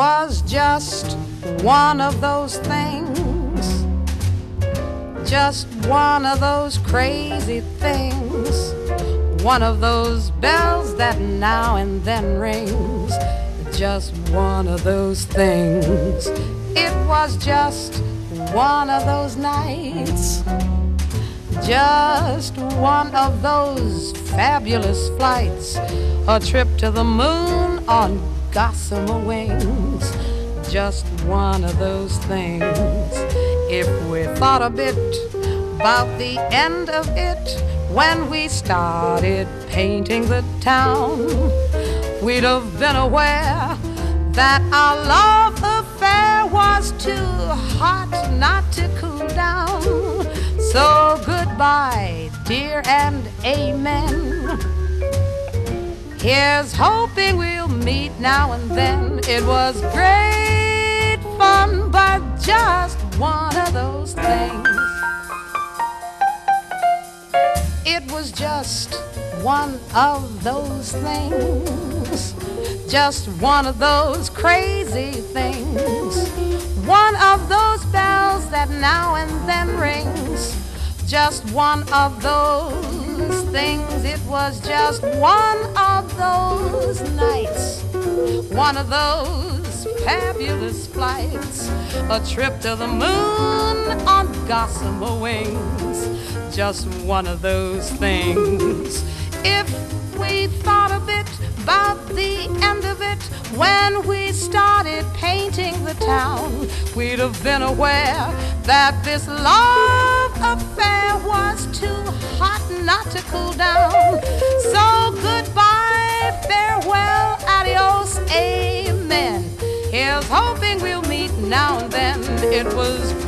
was just one of those things, just one of those crazy things, one of those bells that now and then rings, just one of those things. It was just one of those nights, just one of those fabulous flights, a trip to the moon on gossamer wings, just one of those things. If we thought a bit about the end of it, when we started painting the town, we'd have been aware that our love affair was too hot not to cool down. So goodbye, dear, and amen. Here's hoping we'll meet now and then. It was great fun, but just one of those things. It was just one of those things, just one of those crazy things, one of those bells that now and then rings, just one of those things. It was just one of those nights, one of those fabulous flights, a trip to the moon on gossamer wings, just one of those things. If we thought a bit about the end of it, when we started painting the town, we'd have been aware that this love affair was too hot not to cool down. So goodbye, farewell, adios, amen. Here's hoping we'll meet now and then. It was